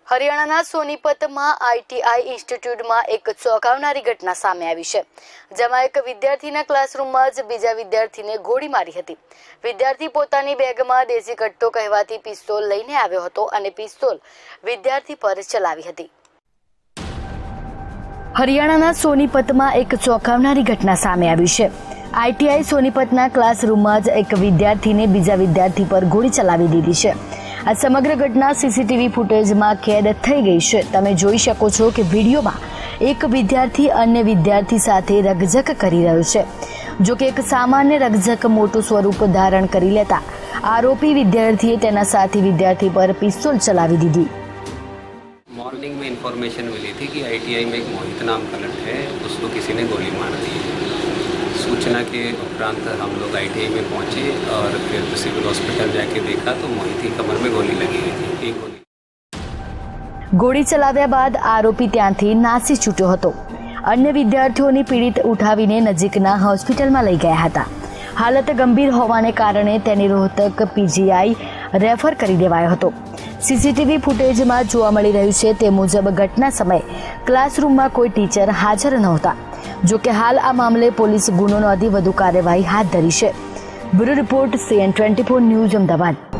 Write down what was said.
હરિયાણાના સોનીપતમાં આઈટીઆઈ ઇન્સ્ટિટ્યૂટમાં એક ચોંકાવનારી ઘટના સામે આવી છે, જેમાં એક વિદ્યાર્થીના ક્લાસરૂમમાં જ બીજા વિદ્યાર્થીને ગોળી મારી હતી। વિદ્યાર્થી પોતાની બેગમાં દેશી કટ્ટો કહેવાતી પિસ્તોલ લઈને આવ્યો હતો અને પિસ્તોલ વિદ્યાર્થી પર ચલાવી હતી। હરિયાણાના સોનીપતમાં એક ચોંકાવનારી ઘટના સામે આવી છે। આઈટીઆઈ સોનીપતના ક્લાસરૂમમાં જ એક વિદ્યાર્થીને બીજા વિદ્યાર્થી પર ગોળી ચલાવી દીધી છે। આ સમગ્ર ઘટના સીસીટીવી ફૂટેજમાં કેદ થઈ ગઈ છે। તમે જોઈ શકો છો કે વિડીયોમાં એક વિદ્યાર્થી અન્ય વિદ્યાર્થી સાથે રકઝક કરી રહ્યો છે। જો કે એક સામાન્ય રકઝક મોટું સ્વરૂપ ધારણ કરી લેતા આરોપી વિદ્યાર્થીએ તેના સાથી વિદ્યાર્થી पर पिस्तौल चलावी दी। मॉर्निंग में इंफॉर्मेशन मिली थी कि आईटीआई में एक मोहित नाम का लड़का है, उसको किसी ने गोली मार दी। सूचना के उपरांत हम लोग आईटीआई में पहुंचे और फिर सिविल हॉस्पिटल जाके देखा तो मोहित की कमर में गोली लगी हुई थी। गोली चलाव्या बाद आरोपी ત્યાંથી નાસી છૂટ્યો હતો। અન્ય વિદ્યાર્થીઓની પીડિત ઉઠાવીને નજીકના હોસ્પિટલમાં લઈ ગયા હતા। હાલત ગંભીર હોવાને કારણે તેને રોહતક પીજીઆઈ રેફર કરી દેવાયો હતો। સીસીટીવી ફૂટેજમાં જોવા મળી રહ્યું છે તે મુજબ ઘટના સમયે ક્લાસરૂમમાં કોઈ ટીચર હાજર નહોતા। જો કે હાલ આ મામલે પોલીસ ગુનો નોંધી વધુ કાર્યવાહી હાથ ધરી છે। Bureau report CN24 news Ahmedabad.